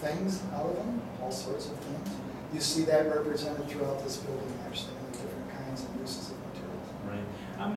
things out of them, all sorts of things. You see that represented throughout this building, actually, in the